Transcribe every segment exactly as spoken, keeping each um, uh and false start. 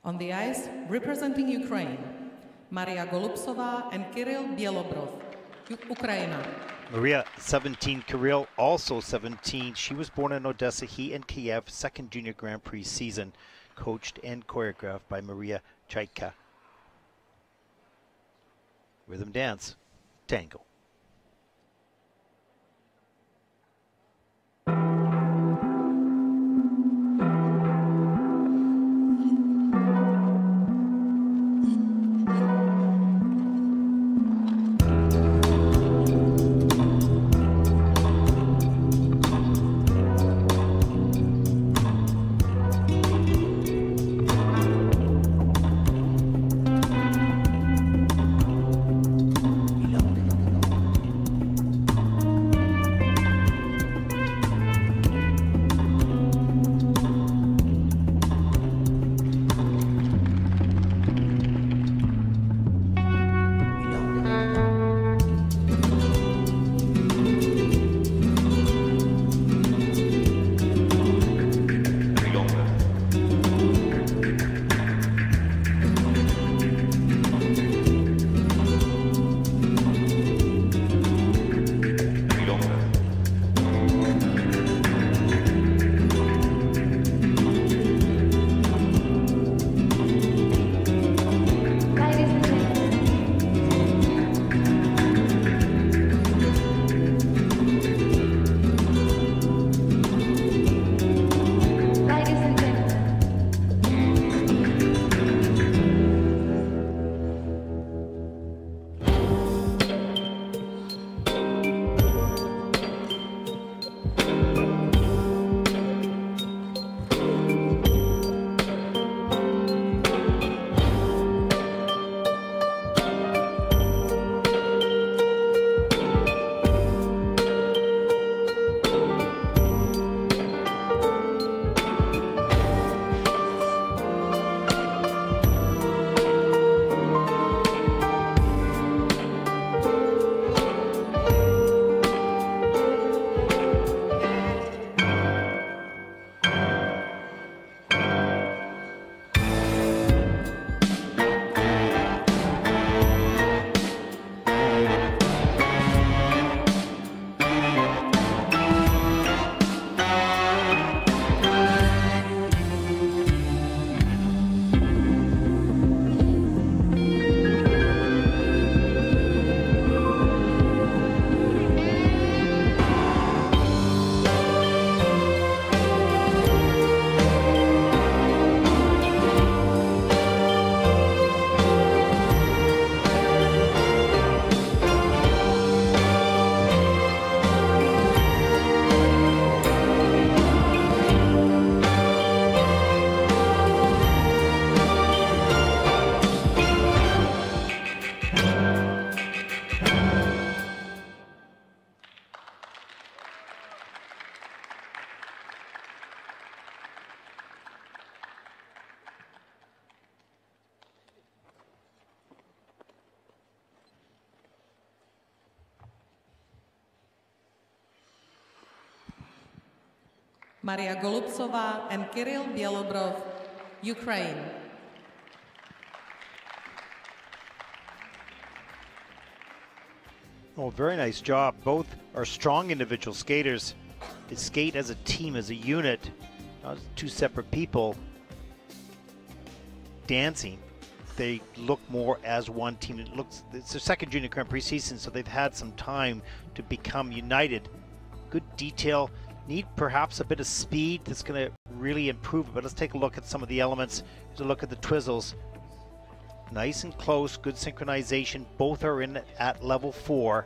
On the ice, representing Ukraine, Maria Golubtsova and Kirill Belobrov, Ukraine. Maria, seventeen, Kirill, also seventeen. She was born in Odessa. He in Kiev, second Junior Grand Prix season, coached and choreographed by Maria Chaitka. Rhythm dance, tango. Maria Golubtsova and Kirill Belobrov, Ukraine. Oh, very nice job. Both are strong individual skaters. They skate as a team, as a unit, not as two separate people dancing. They look more as one team. It looks, it's their second Junior Grand Prix season, so they've had some time to become united. Good detail. Need perhaps a bit of speed that's going to really improve it, but let's take a look at some of the elements. Here's a look at the twizzles. Nice and close, good synchronization. Both are in at level four.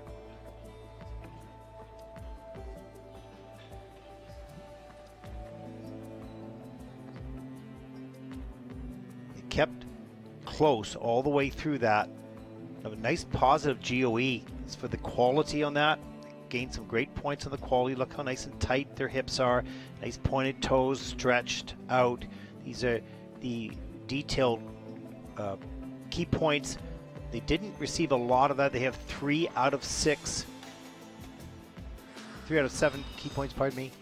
They kept close all the way through that. A nice positive G O E. It's for the quality on that. Gained some great points on the quality. Look how nice and tight their hips are. Nice pointed toes stretched out. These are the detailed uh, key points. They didn't receive a lot of that. They have three out of six. Three out of seven key points, pardon me.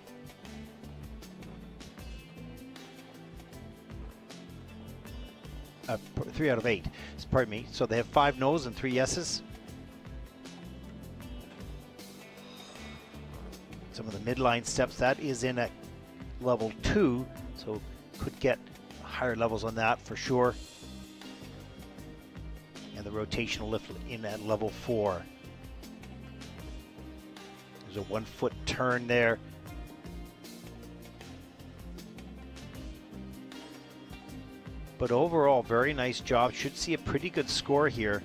uh, three out of eight. Pardon me. So they have five no's and three yeses. Some of the midline steps, that is in at level two, so could get higher levels on that for sure. And the rotational lift in at level four. There's a one foot turn there. But overall, very nice job. Should see a pretty good score here.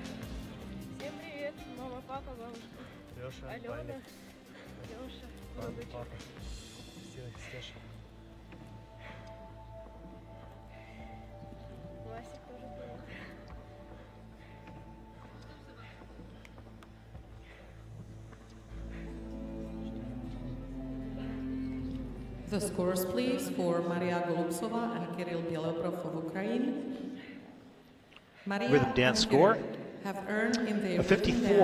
The scores, please, for Maria Golubtsova and Kirill Belobrov of Ukraine. Maria Rhythm dance and score have earned in the a fifty-four.